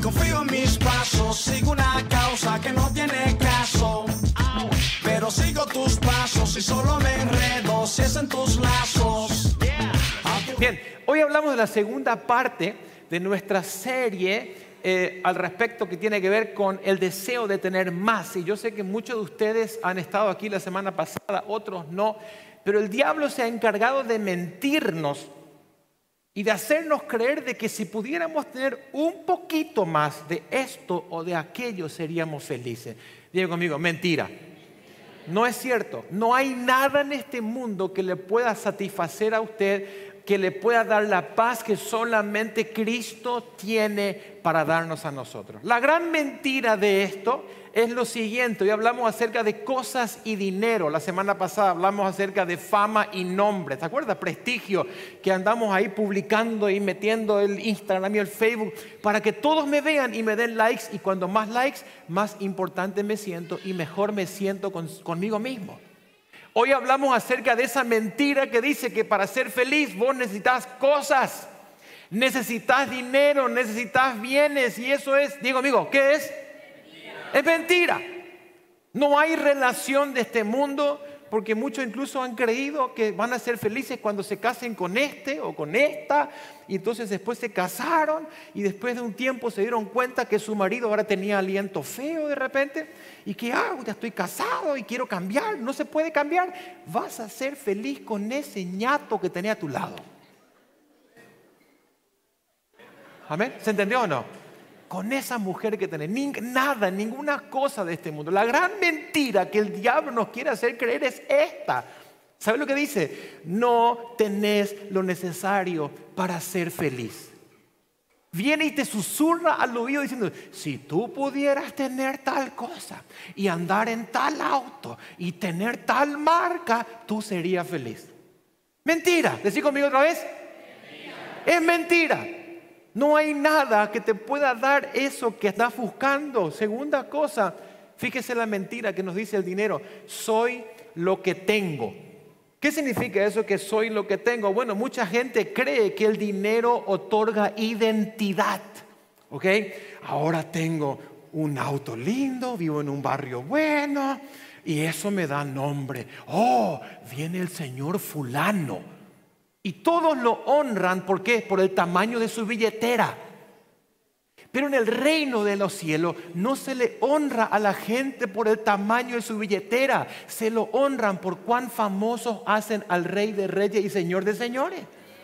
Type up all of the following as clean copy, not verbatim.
Confío en mis pasos, sigo una causa que no tiene caso. Pero sigo tus pasos y solo me enredo si es en tus lazos. Bien, hoy hablamos de la segunda parte de nuestra serie al respecto que tiene que ver con el deseo de tener más. Y yo sé que muchos de ustedes han estado aquí la semana pasada, otros no, pero el diablo se ha encargado de mentirnos y de hacernos creer de que si pudiéramos tener un poquito más de esto o de aquello seríamos felices. Diga conmigo, mentira. No es cierto. No hay nada en este mundo que le pueda satisfacer a usted, que le pueda dar la paz que solamente Cristo tiene para darnos a nosotros. La gran mentira de esto es lo siguiente. Hoy hablamos acerca de cosas y dinero. La semana pasada hablamos acerca de fama y nombre. ¿Te acuerdas? Prestigio, que andamos ahí publicando y metiendo el Instagram y el Facebook para que todos me vean y me den likes. Y cuando más likes, más importante me siento y mejor me siento conmigo mismo. Hoy hablamos acerca de esa mentira que dice que para ser feliz vos necesitas cosas, necesitas dinero, necesitas bienes, y eso es, digo amigo, ¿qué es? Mentira. Es mentira. No hay relación de este mundo, porque muchos incluso han creído que van a ser felices cuando se casen con este o con esta, y entonces después se casaron y después de un tiempo se dieron cuenta que su marido ahora tenía aliento feo de repente y que ya estoy casado y quiero cambiar. No se puede cambiar. Vas a ser feliz con ese ñato que tenía a tu lado. ¿Amén? ¿Se entendió o no? Con esa mujer que tenés, nada, ninguna cosa de este mundo. La gran mentira que el diablo nos quiere hacer creer es esta. ¿Sabe lo que dice? No tenés lo necesario para ser feliz. Viene y te susurra al oído diciendo, si tú pudieras tener tal cosa y andar en tal auto y tener tal marca, tú serías feliz. Mentira. ¿Decí conmigo otra vez? Mentira. Es mentira. No hay nada que te pueda dar eso que estás buscando. Segunda cosa, fíjese la mentira que nos dice el dinero. Soy lo que tengo. ¿Qué significa eso que soy lo que tengo? Bueno, mucha gente cree que el dinero otorga identidad. ¿Ok? Ahora tengo un auto lindo, vivo en un barrio bueno y eso me da nombre. Oh, viene el señor fulano. Y todos lo honran, ¿por qué? Por el tamaño de su billetera. Pero en el reino de los cielos no se le honra a la gente por el tamaño de su billetera. Se lo honran por cuán famosos hacen al Rey de Reyes y Señor de Señores.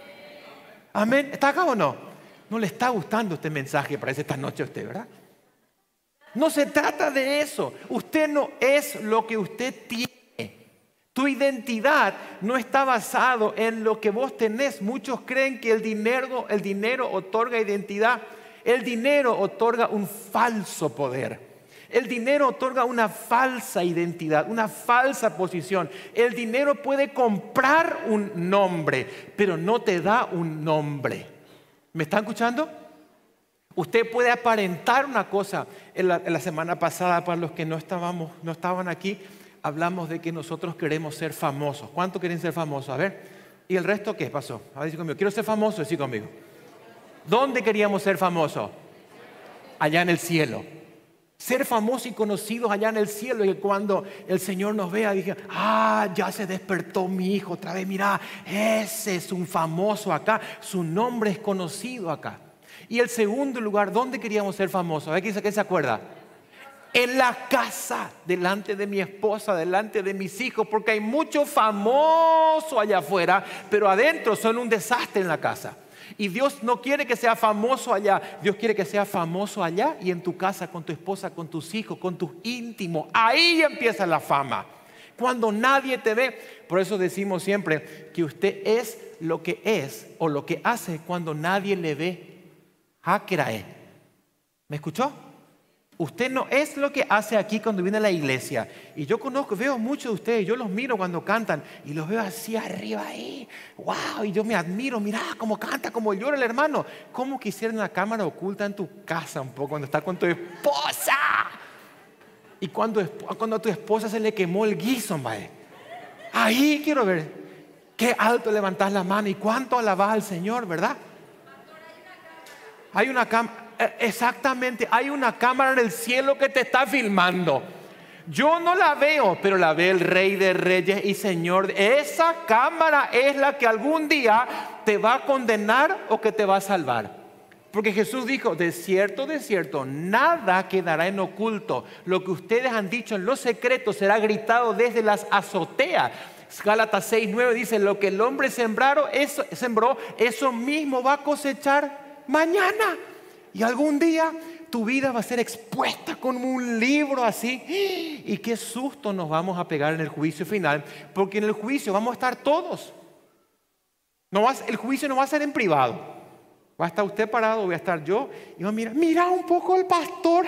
Amén. ¿Está acá o no? No le está gustando este mensaje, parece esta noche a usted, ¿verdad? No se trata de eso. Usted no es lo que usted tiene. Tu identidad no está basado en lo que vos tenés. Muchos creen que el dinero otorga identidad. El dinero otorga un falso poder. El dinero otorga una falsa identidad, una falsa posición. El dinero puede comprar un nombre, pero no te da un nombre. ¿Me están escuchando? Usted puede aparentar una cosa. En la semana pasada, para los que no estaban aquí, hablamos de que nosotros queremos ser famosos. ¿Cuántos quieren ser famosos? A ver. ¿Y el resto qué pasó? A ver, decir conmigo. Quiero ser famoso, decir conmigo. ¿Dónde queríamos ser famosos? Allá en el cielo. Ser famosos y conocidos allá en el cielo. Y cuando el Señor nos vea, dije, ya se despertó mi hijo otra vez. Mira, ese es un famoso acá. Su nombre es conocido acá. Y el segundo lugar, ¿dónde queríamos ser famosos? A ver, ¿quién se acuerda? En la casa, delante de mi esposa, delante de mis hijos, porque hay mucho famoso allá afuera, pero adentro son un desastre en la casa. Y Dios no quiere que sea famoso allá, Dios quiere que sea famoso allá y en tu casa, con tu esposa, con tus hijos, con tus íntimos. Ahí empieza la fama. Cuando nadie te ve. Por eso decimos siempre que usted es lo que es o lo que hace cuando nadie le ve. ¿Me escuchó? Usted no es lo que hace aquí cuando viene a la iglesia. Y yo veo muchos de ustedes, yo los miro cuando cantan y los veo así arriba ahí. ¡Wow! Y yo me admiro, mirá cómo canta, cómo llora el hermano. ¿Cómo quisiera una cámara oculta en tu casa un poco cuando estás con tu esposa? Y cuando a tu esposa se le quemó el guiso, mae. Ahí quiero ver qué alto levantás la mano y cuánto alabás al Señor, ¿verdad? Hay una exactamente, hay una cámara en el cielo que te está filmando. Yo no la veo, pero la ve el Rey de Reyes y Señor. Esa cámara es la que algún día te va a condenar o que te va a salvar. Porque Jesús dijo, de cierto, nada quedará en oculto. Lo que ustedes han dicho en lo secreto será gritado desde las azoteas. Gálatas 6:9 dice, lo que el hombre sembró, eso mismo va a cosechar mañana. Y algún día tu vida va a ser expuesta como un libro así. Y qué susto nos vamos a pegar en el juicio final, porque en el juicio vamos a estar todos. El juicio no va a ser en privado. Va a estar usted parado, voy a estar yo. Y va a mirar, mira un poco el pastor.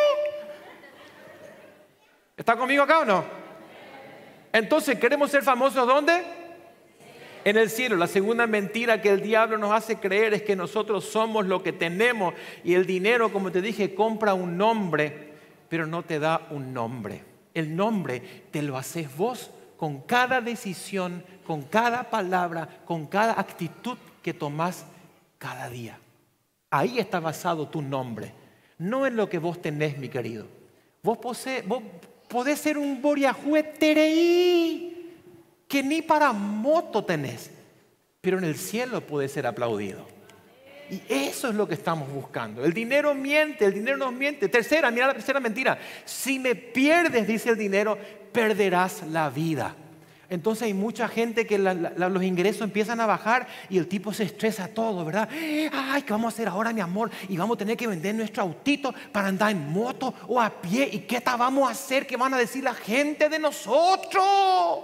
¿Está conmigo acá o no? Entonces, ¿queremos ser famosos dónde? En el cielo. La segunda mentira que el diablo nos hace creer es que nosotros somos lo que tenemos. Y el dinero, como te dije, compra un nombre, pero no te da un nombre. El nombre te lo haces vos con cada decisión, con cada palabra, con cada actitud que tomás cada día. Ahí está basado tu nombre. No en lo que vos tenés, mi querido. Vos podés ser un boriajue tereí que ni para moto tenés, pero en el cielo puede ser aplaudido. Y eso es lo que estamos buscando. El dinero miente, el dinero nos miente. Tercera, mira la tercera mentira. Si me pierdes, dice el dinero, perderás la vida. Entonces hay mucha gente que los ingresos empiezan a bajar y el tipo se estresa todo, ¿verdad? Ay, ¿qué vamos a hacer ahora, mi amor? Y vamos a tener que vender nuestro autito para andar en moto o a pie. ¿Y qué tal vamos a hacer? ¿Qué van a decir la gente de nosotros?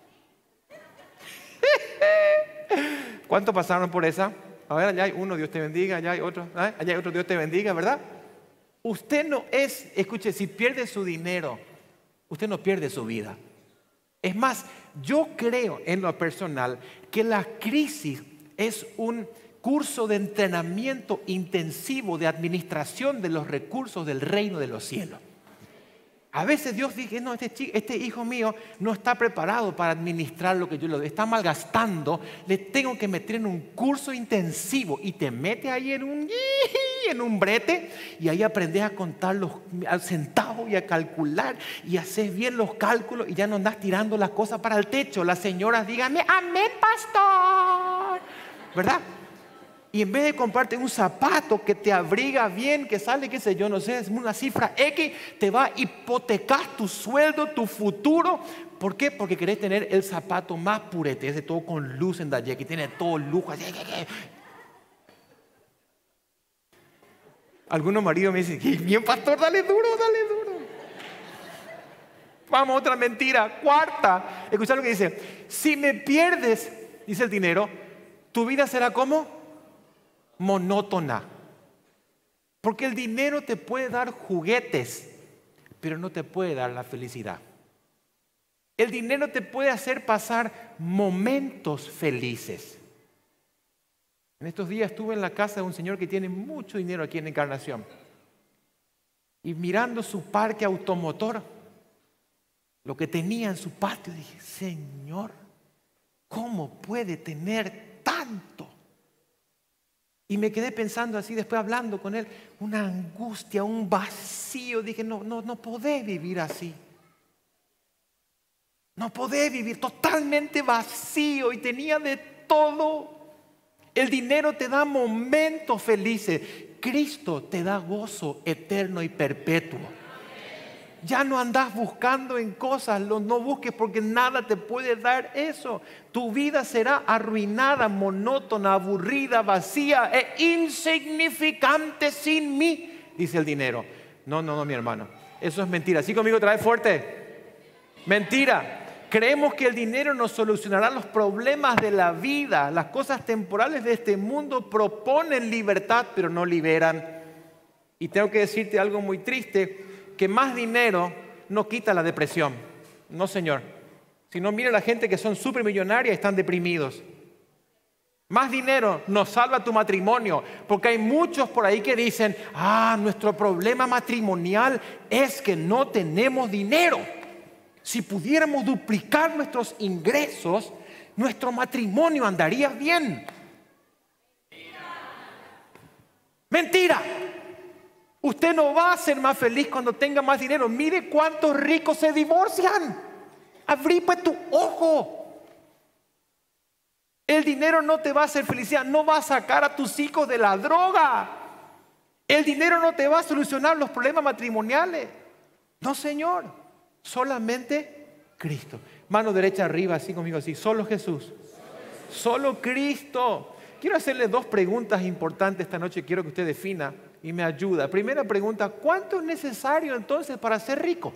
¿Cuántos pasaron por esa? A ver, allá hay uno, Dios te bendiga, allá hay otro, allá hay otro, Dios te bendiga, ¿verdad? Usted no es, escuche, si pierde su dinero, usted no pierde su vida. Es más, yo creo en lo personal que la crisis es un curso de entrenamiento intensivo de administración de los recursos del reino de los cielos. A veces Dios dice, no, este hijo mío no está preparado para administrar lo que yo le doy, está malgastando, le tengo que meter en un curso intensivo y te mete ahí en un brete y ahí aprendes a contar los centavos y a calcular y haces bien los cálculos y ya no andas tirando las cosas para el techo. Las señoras díganme, amén, pastor, ¿verdad? Y en vez de comprarte un zapato que te abriga bien, que sale, qué sé yo, no sé, es una cifra X, te va a hipotecar tu sueldo, tu futuro. ¿Por qué? Porque querés tener el zapato más purete, ese todo con luz en Dalle, que tiene todo lujo. Algunos maridos me dicen, bien pastor, dale duro. Vamos, otra mentira. Cuarta, escucha lo que dice. Si me pierdes, dice el dinero, tu vida será como monótona. Porque el dinero te puede dar juguetes, pero no te puede dar la felicidad. El dinero te puede hacer pasar momentos felices. En estos días estuve en la casa de un señor que tiene mucho dinero aquí en Encarnación. Y mirando su parque automotor, lo que tenía en su patio, dije, Señor, ¿cómo puede tener tanto? Y me quedé pensando así, después hablando con él, una angustia, un vacío. Dije, no podés vivir así. No podés vivir totalmente vacío. Y tenía de todo. El dinero te da momentos felices. Cristo te da gozo eterno y perpetuo. Ya no andás buscando en cosas, no busques porque nada te puede dar eso. Tu vida será arruinada, monótona, aburrida, vacía e insignificante sin mí, dice el dinero. No, mi hermano, eso es mentira. ¿Sí conmigo otra vez fuerte? Mentira. Creemos que el dinero nos solucionará los problemas de la vida. Las cosas temporales de este mundo proponen libertad, pero no liberan. Y tengo que decirte algo muy triste, que más dinero no quita la depresión. No, señor. Si no, mira la gente que son supermillonarias y están deprimidos. Más dinero no salva tu matrimonio, porque hay muchos por ahí que dicen, nuestro problema matrimonial es que no tenemos dinero. Si pudiéramos duplicar nuestros ingresos, nuestro matrimonio andaría bien. Mentira. Usted no va a ser más feliz cuando tenga más dinero. Mire cuántos ricos se divorcian. Abrí pues tu ojo. El dinero no te va a hacer felicidad. No va a sacar a tus hijos de la droga. El dinero no te va a solucionar los problemas matrimoniales. No, Señor. Solamente Cristo. Mano derecha arriba, así conmigo, así. Solo Jesús. Solo Cristo. Quiero hacerle dos preguntas importantes esta noche. Quiero que usted defina y me ayuda. Primera pregunta, ¿cuánto es necesario entonces para ser rico?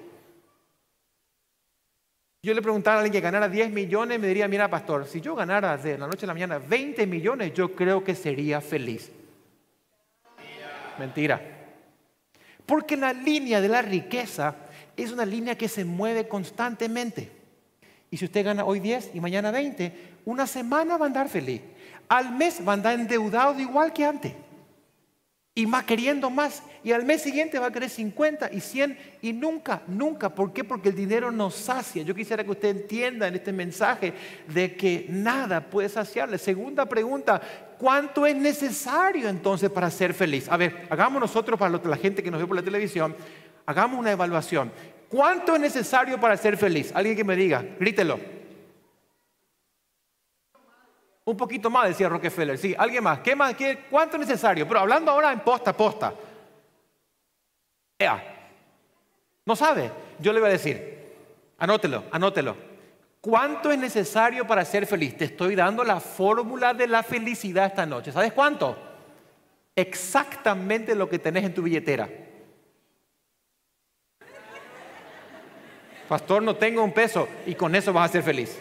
Yo le preguntara a alguien que ganara 10 millones, me diría, mira pastor, si yo ganara de la noche a la mañana 20 millones, yo creo que sería feliz. Mentira. Porque la línea de la riqueza es una línea que se mueve constantemente. Y si usted gana hoy 10 y mañana 20, una semana va a andar feliz. Al mes va a andar endeudado igual que antes. Y más queriendo más. Y al mes siguiente va a querer 50 y 100 y nunca, nunca. ¿Por qué? Porque el dinero nos sacia. Yo quisiera que usted entienda en este mensaje de que nada puede saciarle. Segunda pregunta, ¿cuánto es necesario entonces para ser feliz? A ver, hagamos nosotros, para la gente que nos ve por la televisión, hagamos una evaluación. ¿Cuánto es necesario para ser feliz? Alguien que me diga, grítelo. Un poquito más, decía Rockefeller. Sí, alguien más. ¿Qué más? ¿Cuánto es necesario? Pero hablando ahora en posta a posta. ¿No sabe? Yo le voy a decir. Anótelo, anótelo. ¿Cuánto es necesario para ser feliz? Te estoy dando la fórmula de la felicidad esta noche. ¿Sabes cuánto? Exactamente lo que tenés en tu billetera. Pastor, no tengo un peso. Y con eso vas a ser feliz.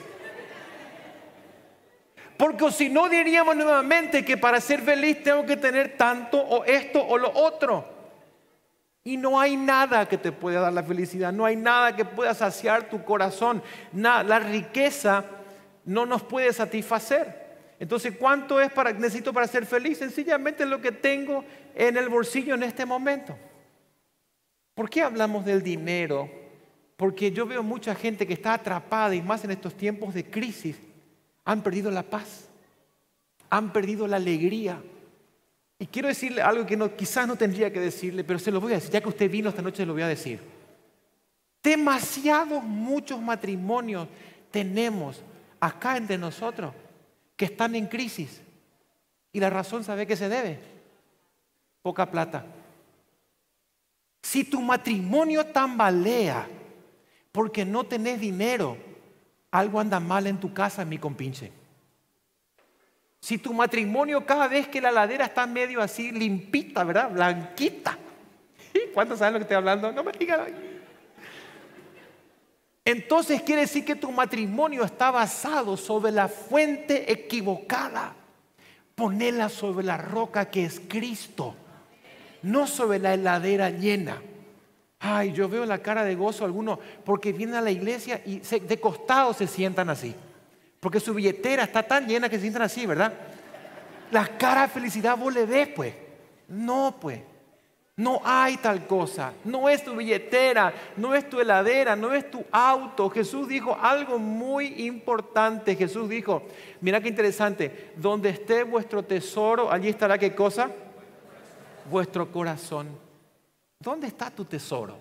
Porque si no diríamos nuevamente que para ser feliz tengo que tener tanto o esto o lo otro. Y no hay nada que te pueda dar la felicidad. No hay nada que pueda saciar tu corazón. La riqueza no nos puede satisfacer. Entonces, ¿cuánto es necesito para ser feliz? Sencillamente lo que tengo en el bolsillo en este momento. ¿Por qué hablamos del dinero? Porque yo veo mucha gente que está atrapada y más en estos tiempos de crisis. Han perdido la paz, han perdido la alegría. Y quiero decirle algo que quizás no tendría que decirle, pero se lo voy a decir, ya que usted vino esta noche se lo voy a decir. Muchos matrimonios tenemos acá entre nosotros que están en crisis. Y la razón, ¿sabe qué se debe? Poca plata. Si tu matrimonio tambalea porque no tenés dinero, algo anda mal en tu casa, mi compinche. Si tu matrimonio cada vez que la ladera está medio así limpita, ¿verdad? Blanquita. ¿Cuántos saben lo que estoy hablando? No me digan. Entonces quiere decir que tu matrimonio está basado sobre la fuente equivocada. Ponela sobre la roca que es Cristo, no sobre la heladera llena. Ay, yo veo la cara de gozo algunos porque vienen a la iglesia y de costado se sientan así. Porque su billetera está tan llena que se sientan así, ¿verdad? La cara de felicidad vos le ves, pues. No, pues. No hay tal cosa. No es tu billetera, no es tu heladera, no es tu auto. Jesús dijo algo muy importante. Jesús dijo, mira qué interesante, donde esté vuestro tesoro, allí estará ¿qué cosa? Vuestro corazón. ¿Dónde está tu tesoro?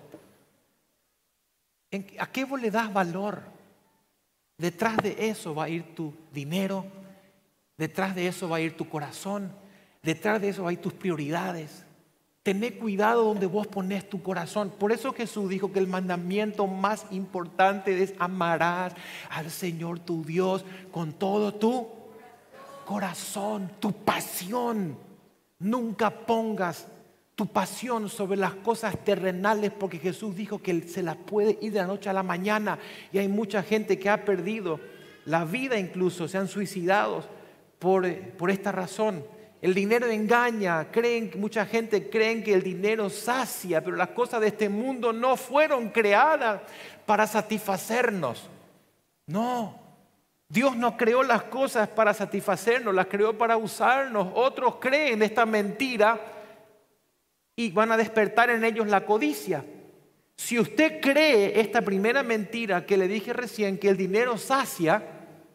¿A qué vos le das valor? Detrás de eso va a ir tu dinero, detrás de eso va a ir tu corazón, detrás de eso va a ir tus prioridades. Tené cuidado donde vos pones tu corazón. Por eso Jesús dijo que el mandamiento más importante es amarás al Señor tu Dios con todo tu corazón, tu pasión. Nunca pongas tu pasión sobre las cosas terrenales, porque Jesús dijo que se las puede ir de la noche a la mañana. Y hay mucha gente que ha perdido la vida, incluso se han suicidado por esta razón. El dinero engaña, mucha gente cree que el dinero sacia, pero las cosas de este mundo no fueron creadas para satisfacernos. No, Dios no creó las cosas para satisfacernos, las creó para usarnos. Otros creen esta mentira y van a despertar en ellos la codicia. Si usted cree esta primera mentira que le dije recién, que el dinero sacia,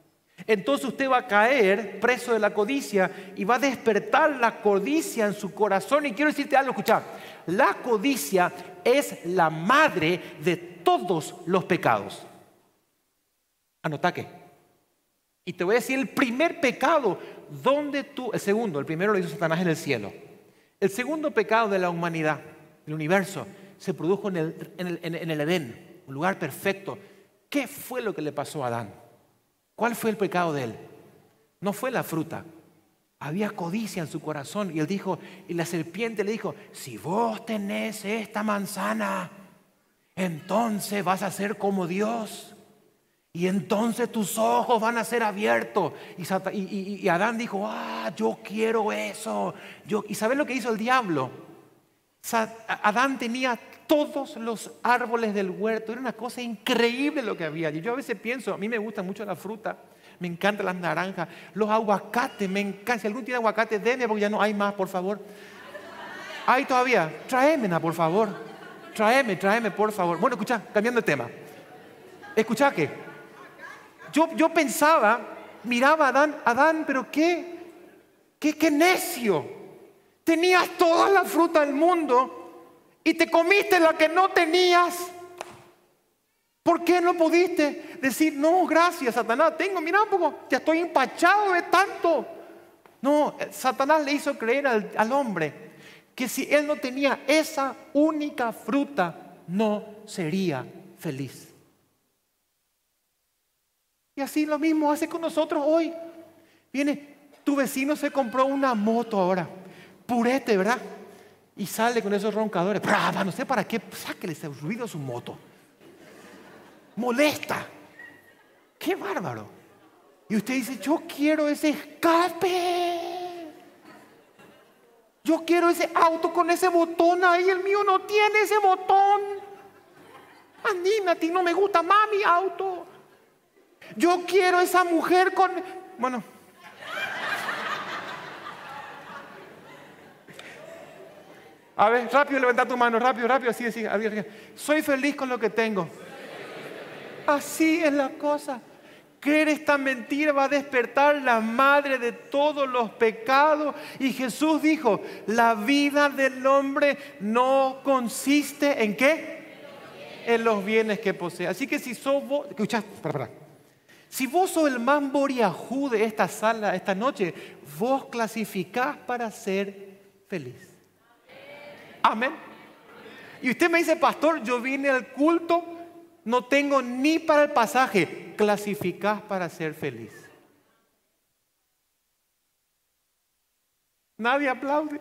Entonces usted va a caer preso de la codicia y va a despertar la codicia en su corazón. Y quiero decirte algo, escucha, la codicia es la madre de todos los pecados. Anota que. Y te voy a decir el primer pecado, el segundo, el primero lo hizo Satanás en el cielo. El segundo pecado de la humanidad, del universo, se produjo en el Edén, un lugar perfecto. ¿Qué fue lo que le pasó a Adán? ¿Cuál fue el pecado de él? No fue la fruta. Había codicia en su corazón y él dijo, y la serpiente le dijo, si vos tenés esta manzana, entonces vas a ser como Dios. Y entonces tus ojos van a ser abiertos. Y Adán dijo, yo quiero eso. ¿Y sabes lo que hizo el diablo? Adán tenía todos los árboles del huerto. Era una cosa increíble lo que había allí. Yo a veces pienso, a mí me gusta mucho la fruta. Me encantan las naranjas. Los aguacates, me encantan. Si alguno tiene aguacate, denme porque ya no hay más, por favor. ¿Hay todavía? Tráemela, por favor. Tráeme, por favor. Bueno, escucha, cambiando de tema. Escucha que yo pensaba, miraba a Adán, pero qué necio. Tenías toda la fruta del mundo y te comiste la que no tenías. ¿Por qué no pudiste decir, no, gracias, Satanás, mira un poco, ya estoy empachado de tanto? No, Satanás le hizo creer al hombre que si él no tenía esa única fruta, no sería feliz. Y así lo mismo hace con nosotros hoy. Viene, tu vecino se compró una moto ahora, purete, ¿verdad? Y sale con esos roncadores. No sé para qué, sáquele ese ruido a su moto. Molesta. ¡Qué bárbaro! Y usted dice, yo quiero ese escape. Yo quiero ese auto con ese botón ahí. El mío no tiene ese botón. A ti no me gusta más mi auto. Yo quiero esa mujer con... Bueno. A ver, rápido, levanta tu mano, rápido, así. Soy feliz con lo que tengo. Así es la cosa. Creer esta mentira va a despertar la madre de todos los pecados. Y Jesús dijo, la vida del hombre no consiste ¿en qué? En los bienes que posee. Así que si sos vos... Escuchá, si vos sos el más boriajú de esta sala esta noche, vos clasificás para ser feliz. Amén. Y usted me dice, pastor, yo vine al culto, no tengo ni para el pasaje. Clasificás para ser feliz. Nadie aplaude.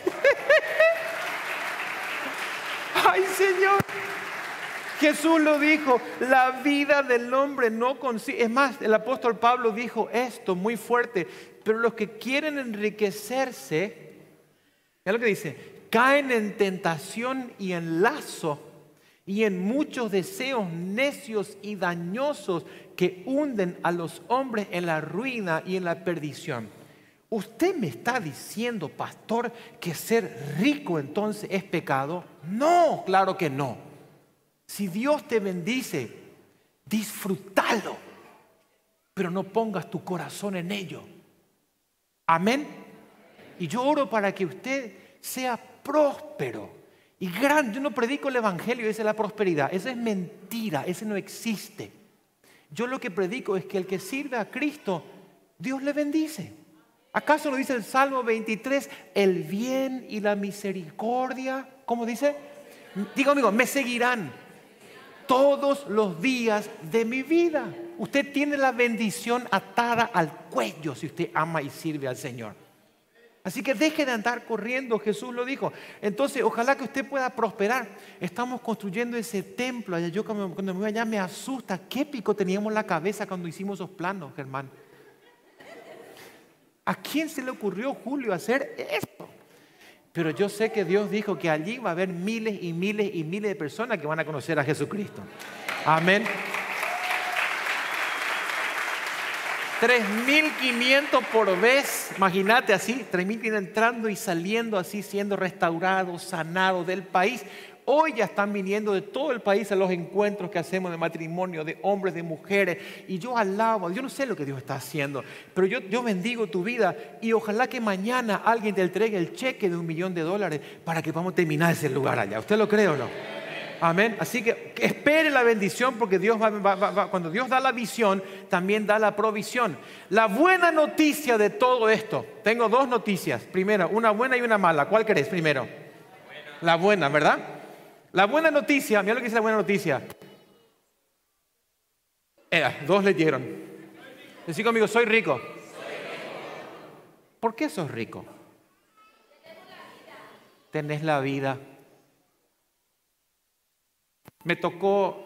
Ay, Señor. Jesús lo dijo, la vida del hombre no consiste. Es más, el apóstol Pablo dijo esto muy fuerte. Pero los que quieren enriquecerse, ¿qué es lo que dice? Caen en tentación y en lazo y en muchos deseos necios y dañosos que hunden a los hombres en la ruina y en la perdición. ¿Usted me está diciendo, pastor, que ser rico entonces es pecado? No, claro que no. Si Dios te bendice, disfrútalo, pero no pongas tu corazón en ello. Amén. Y yo oro para que usted sea próspero y grande. Yo no predico el evangelio, esa es la prosperidad. Esa es mentira, ese no existe. Yo lo que predico es que el que sirve a Cristo, Dios le bendice. ¿Acaso lo dice el Salmo 23? El bien y la misericordia, ¿cómo dice? Diga conmigo, me seguirán todos los días de mi vida. Usted tiene la bendición atada al cuello si usted ama y sirve al Señor. Así que deje de andar corriendo, Jesús lo dijo. Entonces, ojalá que usted pueda prosperar. Estamos construyendo ese templo allá. Yo cuando me voy allá me asusta. ¿Qué pico teníamos en la cabeza cuando hicimos esos planos, Germán? ¿A quién se le ocurrió, Julio, hacer esto? Pero yo sé que Dios dijo que allí va a haber miles y miles y miles de personas que van a conocer a Jesucristo. Amén. 3.500 por vez, imagínate así, 3.500 entrando y saliendo así, siendo restaurados, sanados del país. Hoy ya están viniendo de todo el país a los encuentros que hacemos de matrimonio, de hombres, de mujeres. Y yo alabo, yo no sé lo que Dios está haciendo, pero yo bendigo tu vida. Y ojalá que mañana alguien te entregue el cheque de $1 millón para que podamos terminar ese lugar allá. ¿Usted lo cree o no? Amén. Así que espere la bendición, porque Dios cuando Dios da la visión, también da la provisión. La buena noticia de todo esto, tengo 2 noticias. Primero, una buena y una mala. ¿Cuál querés primero? La buena, ¿verdad? La buena noticia, mira lo que dice la buena noticia. 2 leyeron. Decí conmigo, soy rico. ¿Por qué sos rico? Tenés la vida. Me tocó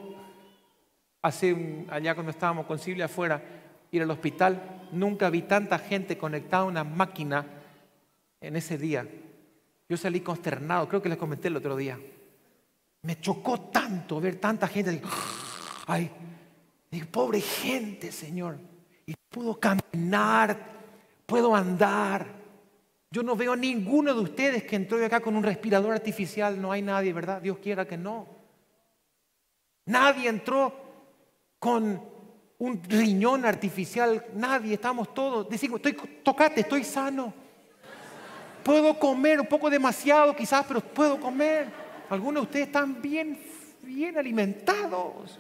allá cuando estábamos con Silvia afuera, ir al hospital. Nunca vi tanta gente conectada a una máquina en ese día. Yo salí consternado, creo que les comenté el otro día. Me chocó tanto ver tanta gente. Ay, pobre gente, Señor. Y puedo caminar, puedo andar. Yo no veo a ninguno de ustedes que entró acá con un respirador artificial. No hay nadie, ¿verdad? Dios quiera que no. Nadie entró con un riñón artificial. Nadie, estamos todos. Decimos, tocate, estoy sano. Puedo comer un poco demasiado quizás, pero puedo comer. Algunos de ustedes están bien alimentados.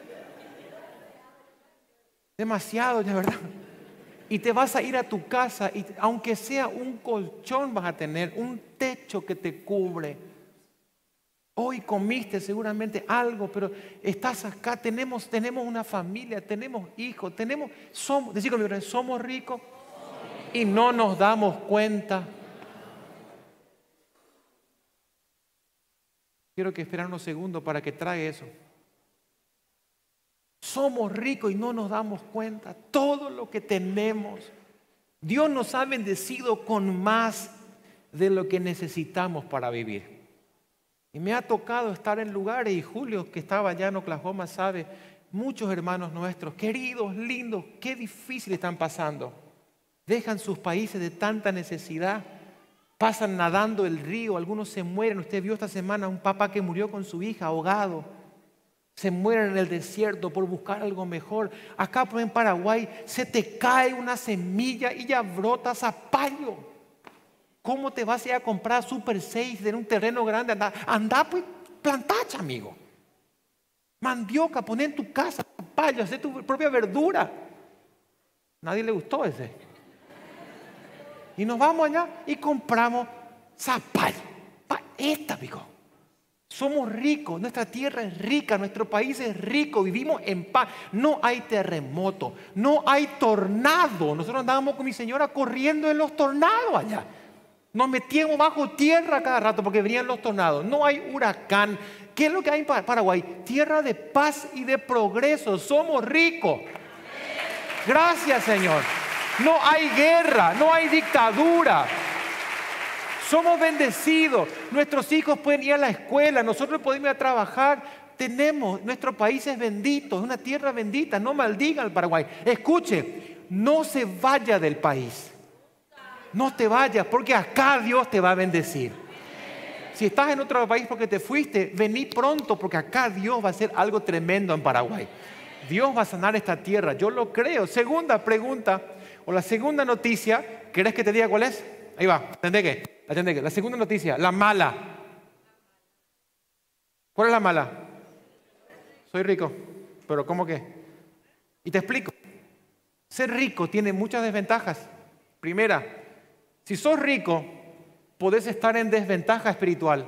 Demasiado, de verdad. Y te vas a ir a tu casa y aunque sea un colchón vas a tener, un techo que te cubre. Hoy comiste seguramente algo, pero estás acá, tenemos una familia, tenemos hijos, somos ricos y no nos damos cuenta. Quiero que esperar unos segundos para que traiga eso. Somos ricos y no nos damos cuenta. Todo lo que tenemos, Dios nos ha bendecido con más de lo que necesitamos para vivir. Y me ha tocado estar en lugares, y Julio, que estaba allá en Oklahoma, sabe, muchos hermanos nuestros, queridos, lindos, qué difícil están pasando. Dejan sus países de tanta necesidad. Pasan nadando el río, algunos se mueren. Usted vio esta semana un papá que murió con su hija ahogado. Se mueren en el desierto por buscar algo mejor. Acá en Paraguay se te cae una semilla y ya brota zapallo. ¿Cómo te vas a ir a comprar Super 6 en un terreno grande? Anda pues plantacha, amigo. Mandioca, poné en tu casa zapallo, haz tu propia verdura. Nadie le gustó ese. Y nos vamos allá y compramos zapallo. Amigo. Somos ricos, nuestra tierra es rica, nuestro país es rico, vivimos en paz. No hay terremoto, no hay tornado. Nosotros andábamos con mi señora corriendo en los tornados allá. Nos metíamos bajo tierra cada rato porque venían los tornados. No hay huracán. ¿Qué es lo que hay en Paraguay? Tierra de paz y de progreso. Somos ricos. Gracias, Señor. No hay guerra, no hay dictadura. Somos bendecidos. Nuestros hijos pueden ir a la escuela, nosotros podemos ir a trabajar. Nuestro país es bendito, es una tierra bendita. No maldigan al Paraguay. Escuche, no se vaya del país. No te vayas, porque acá Dios te va a bendecir. Si estás en otro país porque te fuiste, vení pronto, porque acá Dios va a hacer algo tremendo en Paraguay. Dios va a sanar esta tierra, yo lo creo. Segunda pregunta, o la segunda noticia, ¿querés que te diga cuál es? Ahí va, atendé que. La segunda noticia, la mala. ¿Cuál es la mala? Soy rico, pero ¿cómo qué? Y te explico. Ser rico tiene muchas desventajas. Primera, si sos rico, podés estar en desventaja espiritual.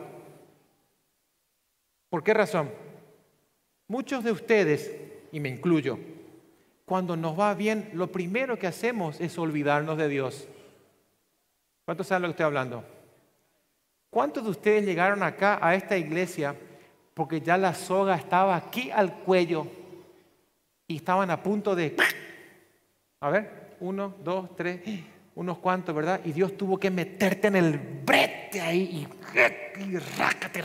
¿Por qué razón? Muchos de ustedes, y me incluyo, cuando nos va bien, lo primero que hacemos es olvidarnos de Dios. ¿Cuántos saben lo que estoy hablando? ¿Cuántos de ustedes llegaron acá a esta iglesia porque ya la soga estaba aquí al cuello y estaban a punto de... A ver, 1, 2, 3, unos cuantos, ¿verdad? Y Dios tuvo que meterte en el brete ahí y rácate.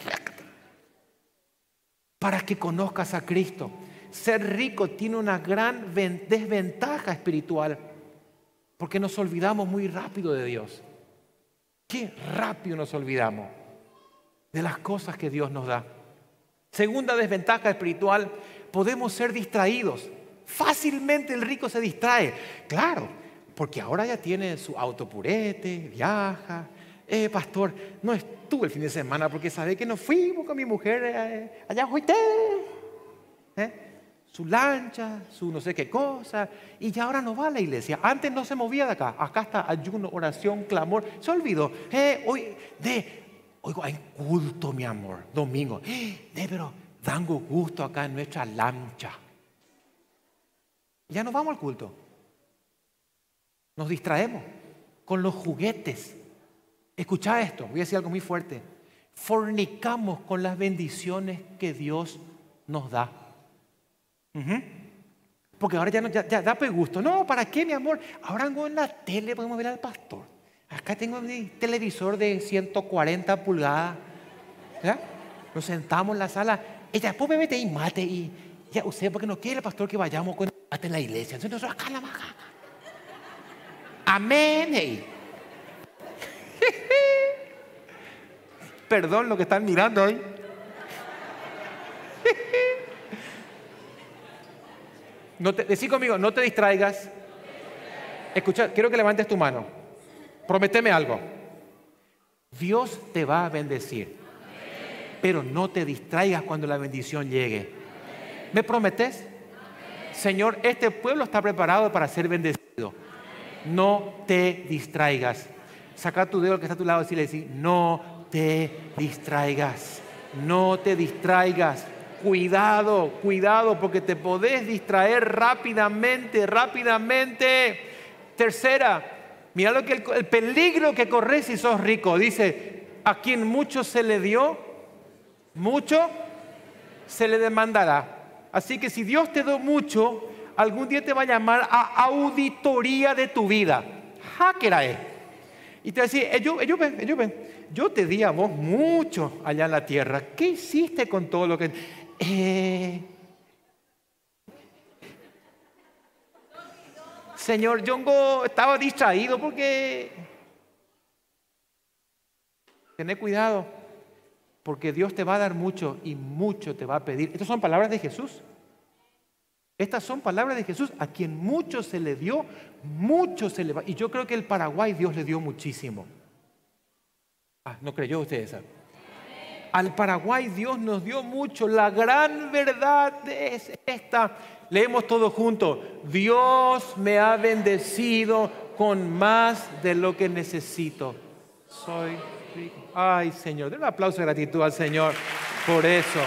Para que conozcas a Cristo. Ser rico tiene una gran desventaja espiritual porque nos olvidamos muy rápido de Dios. Qué rápido nos olvidamos. de las cosas que Dios nos da. Segunda desventaja espiritual, podemos ser distraídos. Fácilmente el rico se distrae. Claro, porque ahora ya tiene su auto purete, viaja. Pastor, no estuve el fin de semana porque sabe que nos fuimos con mi mujer allá a Huité. Su lancha, su no sé qué cosa, y ya ahora no va a la iglesia. Antes no se movía de acá. Acá está ayuno, oración, clamor. Se olvidó. Oigo, hay culto, mi amor, domingo. Pero dando gusto acá en nuestra lancha. Ya no vamos al culto. Nos distraemos con los juguetes. Escucha esto, voy a decir algo muy fuerte. Fornicamos con las bendiciones que Dios nos da. Porque ahora ya da pues gusto. No, ¿para qué, mi amor? Ahora en la tele podemos ver al pastor. Acá tengo mi televisor de 140 pulgadas. ¿Ya? Nos sentamos en la sala. Ella, después me mete y mate. Y ya usted, porque no quiere el pastor que vayamos con mate en la iglesia. Entonces nosotros acá en la maja. Amén. Hey. Perdón lo que están mirando hoy. Decí conmigo, no te distraigas. Escucha, quiero que levantes tu mano. Prométeme algo. Dios te va a bendecir. Pero no te distraigas cuando la bendición llegue. ¿Me prometes? Señor, este pueblo está preparado para ser bendecido. No te distraigas. Saca tu dedo al que está a tu lado y decirle, no te distraigas. No te distraigas. Cuidado, cuidado, porque te podés distraer rápidamente. Tercera, mira lo que el peligro que corres si sos rico. Dice, a quien mucho se le dio, mucho se le demandará. Así que si Dios te dio mucho, algún día te va a llamar a auditoría de tu vida. Hackerae. Y te va a decir, ellos ven, yo te di a vos mucho allá en la tierra. ¿Qué hiciste con todo lo que... Señor, yo estaba distraído porque... Tené cuidado, porque Dios te va a dar mucho y mucho te va a pedir. Estas son palabras de Jesús. Estas son palabras de Jesús. A quien mucho se le dio, mucho se le va. Y yo creo que el Paraguay Dios le dio muchísimo. ¿No creyó usted esa? Al Paraguay Dios nos dio mucho. La gran verdad es esta. Leemos todos juntos. Dios me ha bendecido con más de lo que necesito. Soy rico. Ay, Señor, den un aplauso de gratitud al Señor por eso.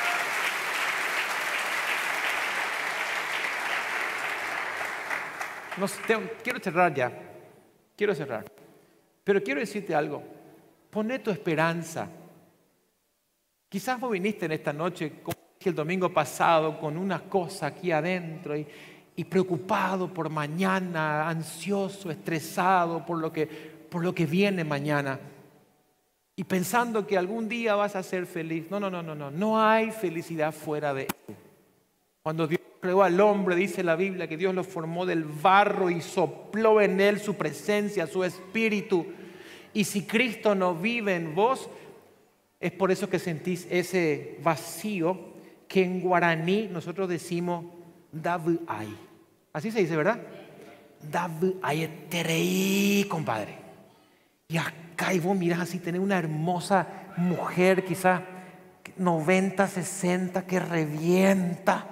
Quiero cerrar ya. Quiero cerrar. Pero quiero decirte algo. Poné tu esperanza. Quizás vos viniste en esta noche, como dije el domingo pasado, con una cosa aquí adentro y preocupado por mañana, ansioso, estresado por lo que viene mañana. Y pensando que algún día vas a ser feliz. No hay felicidad fuera de él. Cuando Dios creó al hombre, dice la Biblia que Dios lo formó del barro y sopló en él su presencia, su espíritu. Y si Cristo no vive en vos, es por eso que sentís ese vacío que en guaraní nosotros decimos Davuay. Así se dice, ¿verdad? Davuay eterei, compadre. Y acá y vos mirás así, tenés una hermosa mujer, quizás 90, 60, que revienta.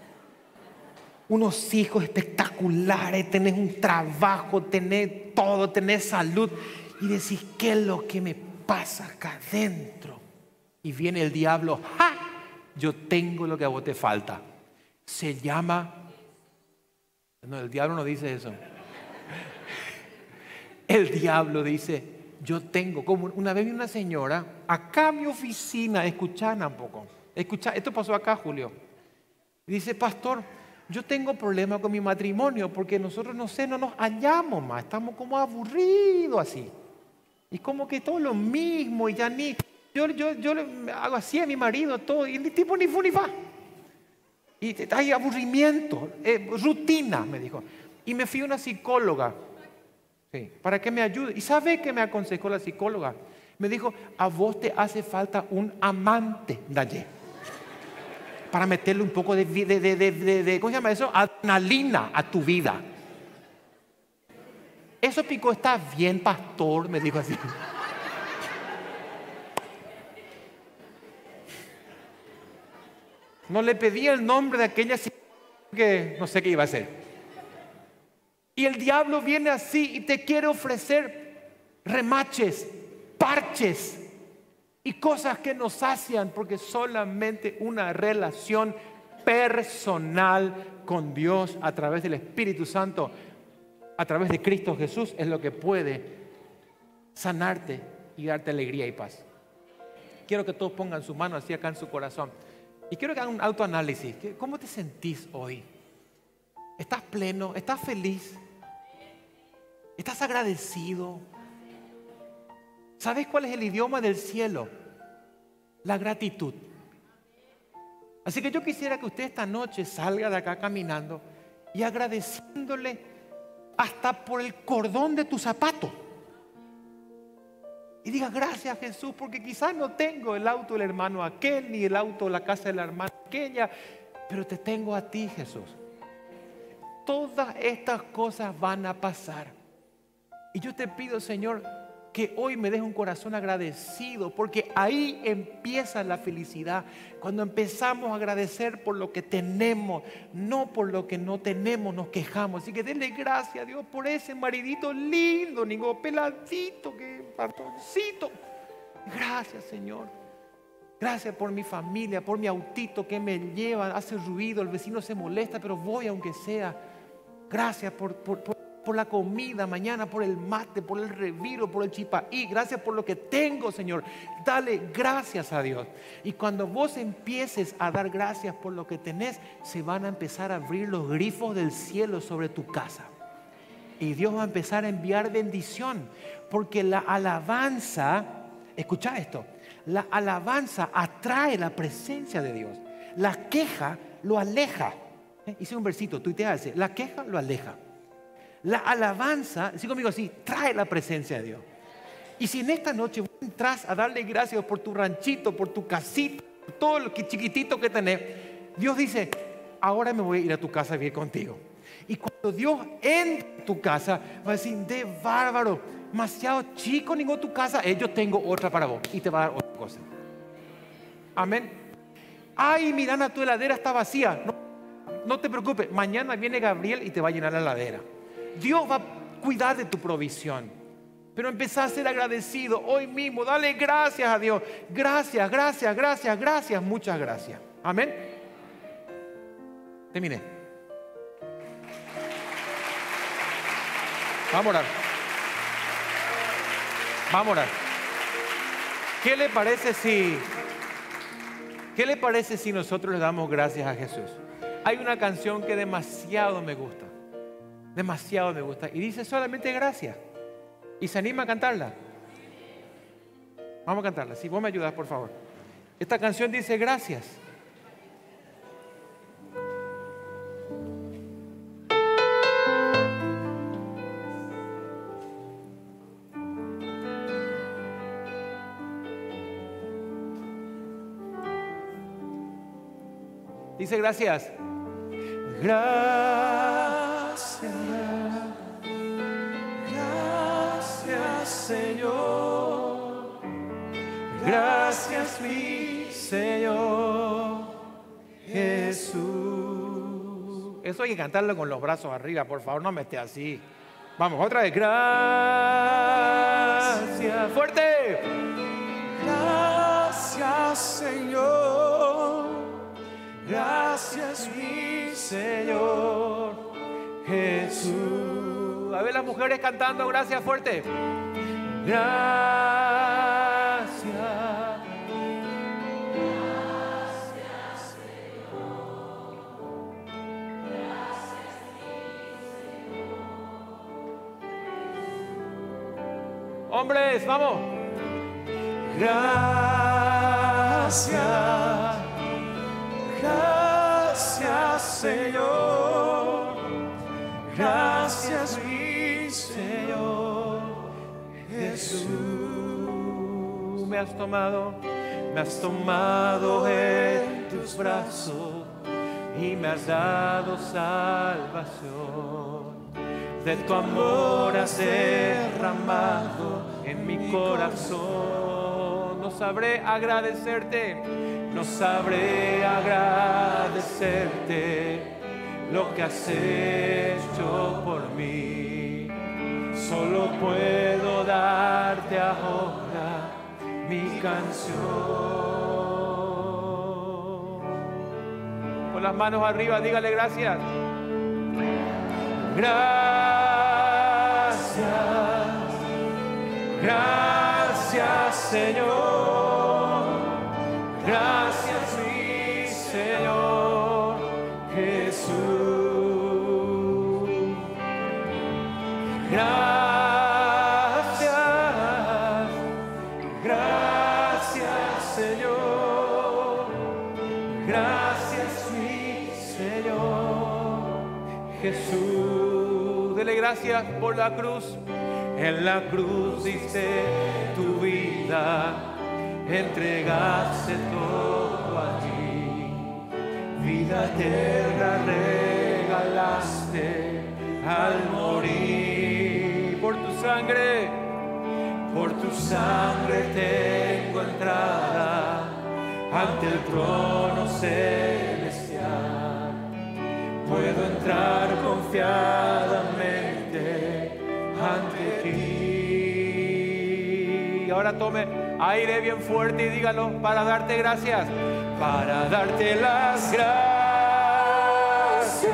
Unos hijos espectaculares, tenés un trabajo, tenés todo, tenés salud. Y decís, ¿qué es lo que me pasa acá adentro? Y viene el diablo, ¡ja! Yo tengo lo que a vos te falta. Se llama... No, el diablo no dice eso. El diablo dice, yo tengo... Como una vez vi una señora, acá en mi oficina, escuchaban un poco. Esto pasó acá, Julio. Dice, pastor, yo tengo problemas con mi matrimonio porque nosotros, no nos hallamos más. Estamos como aburridos así. Y como que todo lo mismo y ya ni... Yo le hago así a mi marido, todo, y el tipo ni fu ni fa. Y hay aburrimiento, rutina, me dijo. Y me fui a una psicóloga, sí, para que me ayude. ¿Y sabe qué me aconsejó la psicóloga? Me dijo, a vos te hace falta un amante, Daye, para meterle un poco de ¿cómo se llama eso? Adrenalina a tu vida. Eso Pico está bien, pastor, me dijo así. No le pedí el nombre de aquella que no sé qué iba a hacer. Y el diablo viene así y te quiere ofrecer remaches, parches y cosas que nos sacian, porque solamente una relación personal con Dios a través del Espíritu Santo, a través de Cristo Jesús, es lo que puede sanarte y darte alegría y paz. Quiero que todos pongan su mano así acá en su corazón. Y quiero que hagan un autoanálisis. ¿Cómo te sentís hoy? ¿Estás pleno? ¿Estás feliz? ¿Estás agradecido? ¿Sabes cuál es el idioma del cielo? La gratitud. Así que yo quisiera que usted esta noche salga de acá caminando y agradeciéndole hasta por el cordón de tu zapato. Y diga, gracias Jesús, porque quizás no tengo el auto del hermano aquel, ni el auto de la casa de la hermana aquella, pero te tengo a ti, Jesús. Todas estas cosas van a pasar. Y yo te pido, Señor, que hoy me des un corazón agradecido, porque ahí empieza la felicidad. Cuando empezamos a agradecer por lo que tenemos, no por lo que no tenemos, nos quejamos. Así que denle gracias a Dios por ese maridito lindo, ningún peladito, que patroncito. Gracias, Señor. Gracias por mi familia, por mi autito que me lleva, hace ruido, el vecino se molesta, pero voy aunque sea. Gracias por la comida mañana, por el mate, por el reviro, por el chipaí. Gracias por lo que tengo, Señor. Dale gracias a Dios. Y cuando vos empieces a dar gracias por lo que tenés, se van a empezar a abrir los grifos del cielo sobre tu casa. Y Dios va a empezar a enviar bendición. Porque la alabanza, escucha esto, la alabanza atrae la presencia de Dios. La queja lo aleja. Hice un versito, tuitea ese. La queja lo aleja. La alabanza, sigue conmigo así, trae la presencia de Dios. Y si en esta noche vos entras a darle gracias por tu ranchito, por tu casita, por todo lo que chiquitito que tenés, Dios dice, ahora me voy a ir a tu casa a vivir contigo. Y cuando Dios entra en tu casa, va a decir, de bárbaro, demasiado chico ningún tu casa, yo tengo otra para vos. Y te va a dar otra cosa. Amén. Ay, Mirana, tu heladera está vacía. No te preocupes, mañana viene Gabriel y te va a llenar la heladera. Dios va a cuidar de tu provisión. Pero empezá a ser agradecido hoy mismo. Dale gracias a Dios. Gracias, gracias, gracias, gracias. Muchas gracias. Amén. Terminé. Vamos a orar. Vamos a orar. ¿Qué le parece si nosotros le damos gracias a Jesús? Hay una canción que demasiado me gusta. Demasiado me gusta. Y dice solamente gracias. Y se anima a cantarla. Vamos a cantarla. Si vos me ayudas, por favor. Esta canción dice gracias. Dice gracias. Gracias. Gracias, Señor. Gracias, mi Señor Jesús. Eso hay que cantarlo con los brazos arriba, por favor, no me esté así. Vamos, otra vez. Gracias. Fuerte. Gracias, Señor. Gracias, mi Señor Jesús. A ver las mujeres cantando gracias fuerte. Gracias. Gracias, Señor. Gracias, mi Señor. Hombres, vamos. Gracias. Gracias, Señor. Gracias, mi Señor Jesús. Tú me has tomado en tus brazos y me has dado salvación. De tu amor has derramado en mi corazón. No sabré agradecerte lo que has hecho por mí. Solo puedo darte ahora mi canción. Con las manos arriba, dígale gracias. Gracias Señor, gracias mi Señor Jesús. Gracias Señor, gracias mi Señor Jesús. Dele gracias por la cruz. En la cruz diste tu vida, entregaste todo allí. Vida eterna regalaste al morir. Por tu sangre tengo entrada ante el trono celestial. Puedo entrar confiadamente ante ti. Ahora tome aire bien fuerte y dígalo: para darte gracias, para darte las gracias.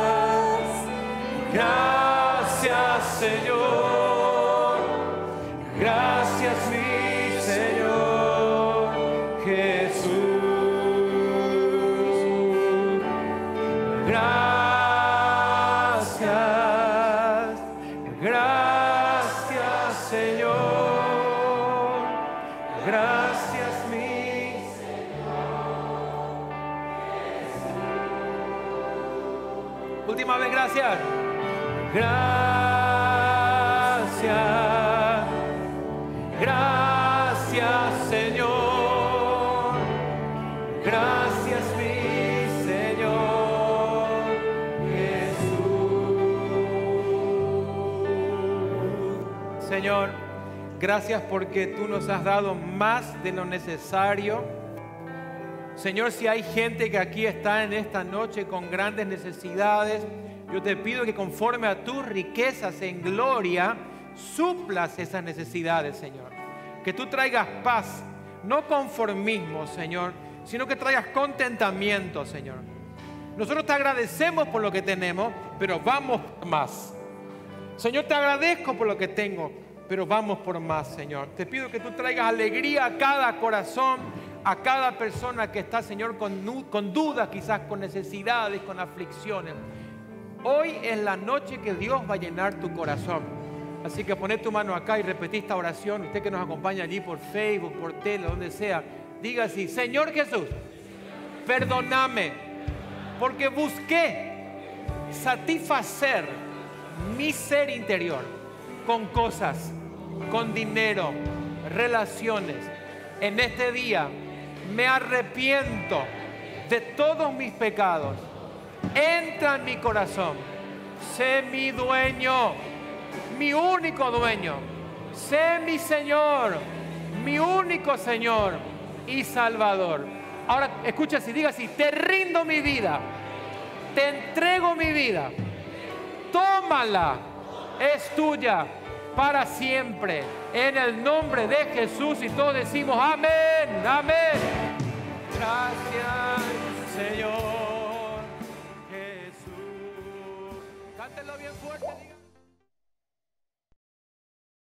Gracias Señor, gracias mi Señor Jesús. Gracias Señor, gracias mi Señor. Última vez, gracias. Gracias Señor, gracias mi Señor Jesús. Señor, gracias porque tú nos has dado más de lo necesario. Señor, si hay gente que aquí está en esta noche con grandes necesidades, yo te pido que conforme a tus riquezas en gloria, suplas esas necesidades, Señor. Que tú traigas paz, no conformismo, Señor, sino que traigas contentamiento, Señor. Nosotros te agradecemos por lo que tenemos, pero vamos por más. Señor, te agradezco por lo que tengo, pero vamos por más, Señor. Te pido que tú traigas alegría a cada corazón, a cada persona que está, Señor, con dudas, quizás con necesidades, con aflicciones. Hoy es la noche que Dios va a llenar tu corazón. Así que poné tu mano acá y repetí esta oración. Usted que nos acompaña allí por Facebook, por tele, donde sea, diga así: Señor Jesús, perdóname, porque busqué satisfacer mi ser interior con cosas, con dinero, relaciones. En este día me arrepiento de todos mis pecados. Entra en mi corazón, sé mi dueño, mi único dueño. Sé mi Señor, mi único Señor y Salvador. Ahora escucha así, diga así: te rindo mi vida, te entrego mi vida, tómala, es tuya para siempre. En el nombre de Jesús, y todos decimos amén, amén. Gracias Señor. Cántelo bien fuerte.